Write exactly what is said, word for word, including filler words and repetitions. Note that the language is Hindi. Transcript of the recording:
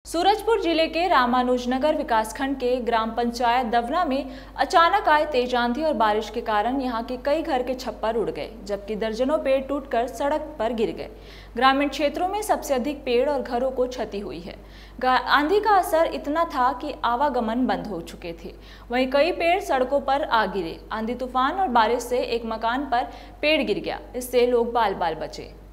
सूरजपुर जिले के रामानुजनगर विकासखंड के ग्राम पंचायत दवना में अचानक आए तेज आंधी और बारिश के कारण यहां के कई घर के छप्पर उड़ गए, जबकि दर्जनों पेड़ टूटकर सड़क पर गिर गए। ग्रामीण क्षेत्रों में सबसे अधिक पेड़ और घरों को क्षति हुई है। आंधी का असर इतना था कि आवागमन बंद हो चुके थे। वहीं कई पेड़ सड़कों पर आ गिरे। आंधी तूफान और बारिश से एक मकान पर पेड़ गिर गया, इससे लोग बाल बाल बचे।